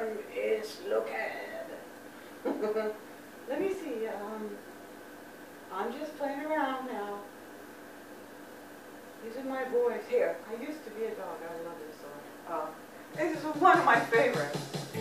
name is Locad. Let me see. I'm just playing around now. Using my voice. Here, I used to be a dog. I love this song. This is one of my favorites.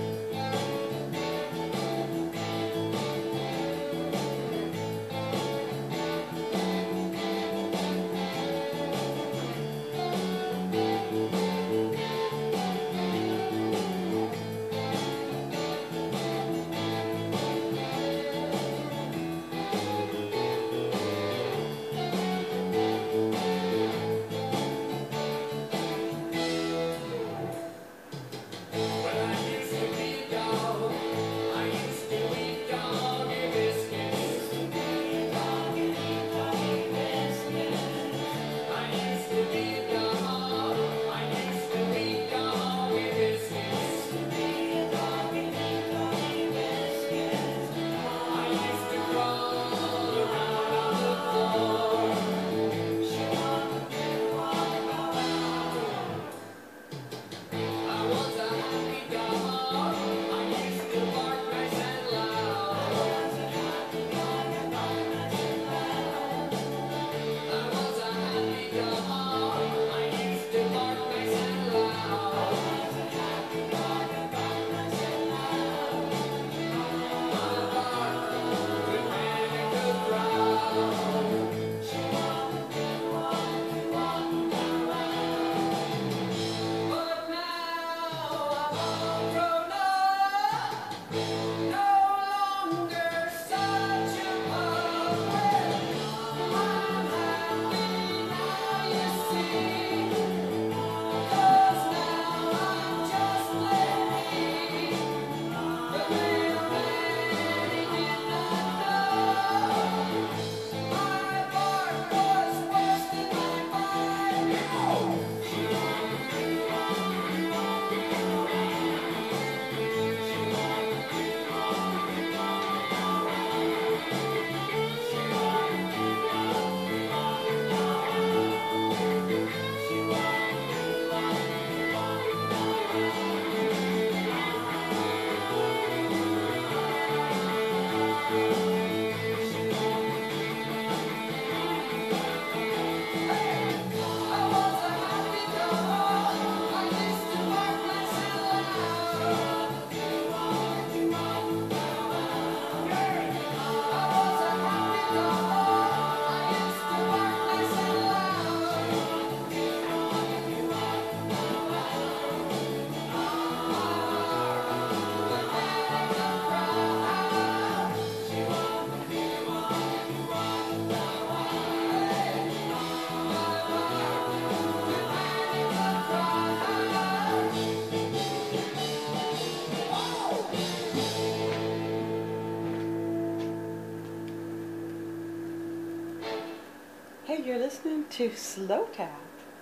Hey, you're listening to Slow Tap.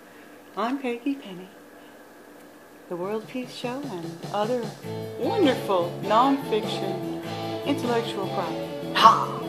I'm Peggy Penny, the World Peace Show and other wonderful non-fiction intellectual property. Ha!